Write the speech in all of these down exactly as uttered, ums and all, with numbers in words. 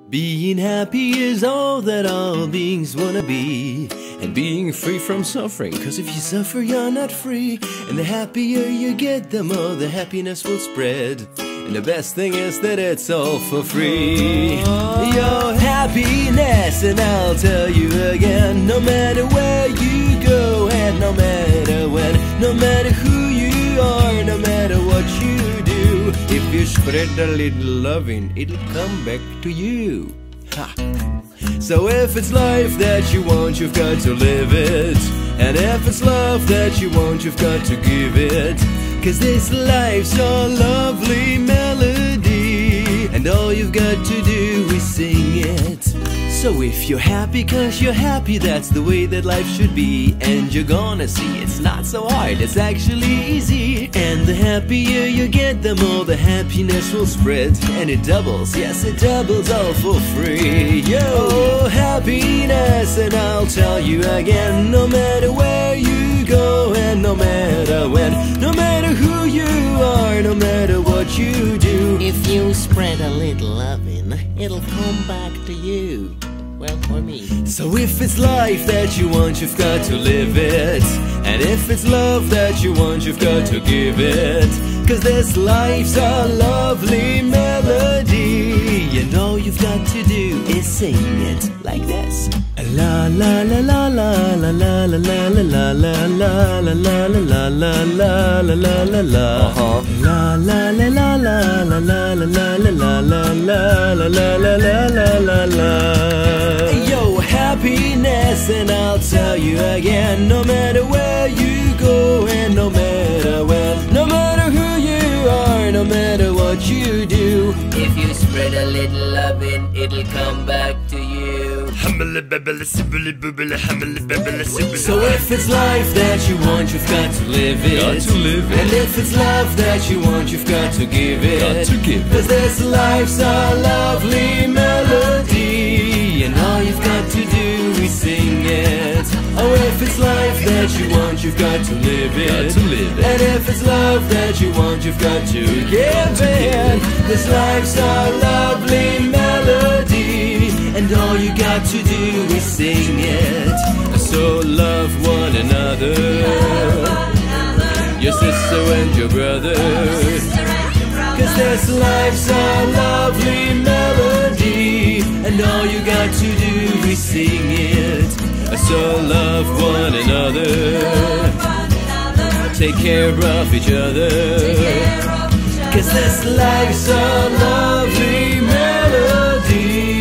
Being happy is all that all beings wanna be, and being free from suffering, cause if you suffer you're not free. And the happier you get, the more the happiness will spread. And the best thing is that it's all for free. Your happiness, and I'll tell you again, no matter where you go and no matter when, no matter who you are, no matter what you do, if you spread a little loving, it'll come back to you. Ha. So if it's life that you want, you've got to live it. And if it's love that you want, you've got to give it. Cause this life's a lovely melody, and all you've got to do is sing it. So if you're happy cause you're happy, that's the way that life should be. And you're gonna see it's not so hard, it's actually easy. And the happier you get, the more the happiness will spread. And it doubles, yes it doubles all for free. Yo, happiness, and I'll tell you again, no matter where you go and no matter when, no matter who you are, no matter what you do, if you spread a little loving, it'll come back to you. Well, for me. So if it's life that you want, you've got to live it. And if it's love that you want, you've got to give it. Cause this life's a lovely melody, and all you've got to do is sing it like this. La la la la la la la la la la la la la la la la la la la la. La la la la la la la la la la la la la la la la la. Yo, happiness, and I'll tell you again, no matter where you go and no matter when, no matter who you are, no matter what you do, if you spread a little loving, it'll come back to you. So if it's life that you want, you've got to live it. Got to live it. And if it's love that you want, you've got to give it. Got to give it. Cause this life's a lovely melody, and all you've got to do is sing it. Oh, if it's life that you want, you've got to live it. Got to live it. And if it's love that you want, you've got to give it. This life's a lovely melody, and all you got to do is sing it. So love one another, your sister and your brother. Cause this life's a lovely melody, and all you got to do is sing it. So love one another, take care of each other. Cause this life's a lovely melody,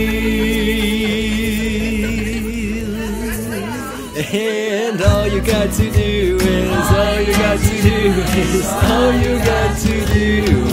and all you got to do is, all you got to do is, all you got to do